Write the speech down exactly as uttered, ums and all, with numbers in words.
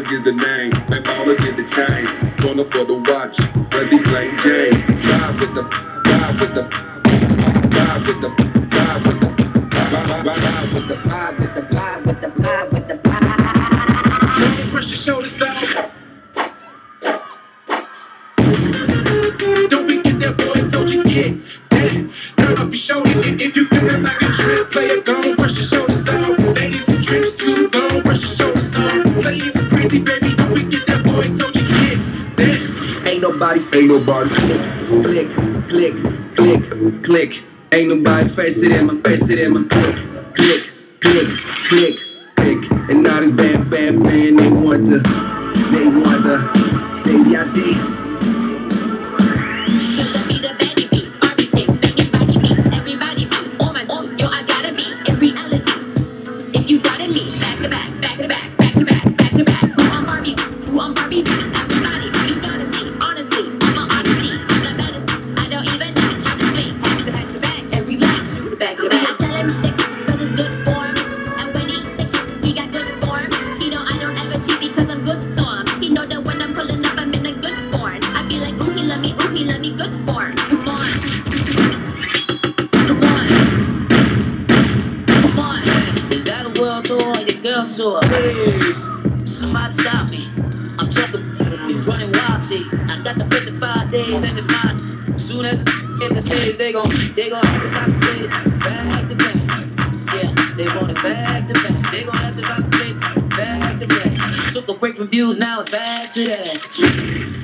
get the name, and baller get the chain. Corner for the watch, cause he plain Jane. Ride with the, ride with the, ride with the, ride with the, ride with the, ride with the, ride with the, ride with the, ride. Brush your shoulders out. Don't forget that boy told you get that. Turn off your shoulders if, if you feeling like a trip. Play it, go, brush your shoulders off. Ladies is tricks too, go, brush your shoulders off. Ladies is crazy, baby, don't forget that boy told you get that. Ain't nobody, ain't nobody click, click, click, click, click. Ain't nobody face it in my face it in my click, click, click, click, click. And now this bad, bad man, they want the, they want the, baby I T. Somebody stop me. I'm talking running wild, see. I got the fifty-five days and it's not. Soon as I hit the stage, they gon' they gon' have to calculate it back to back. Yeah, they want it back to back. They gon' have to calculate it back to back. Took a break from views, now it's back to that.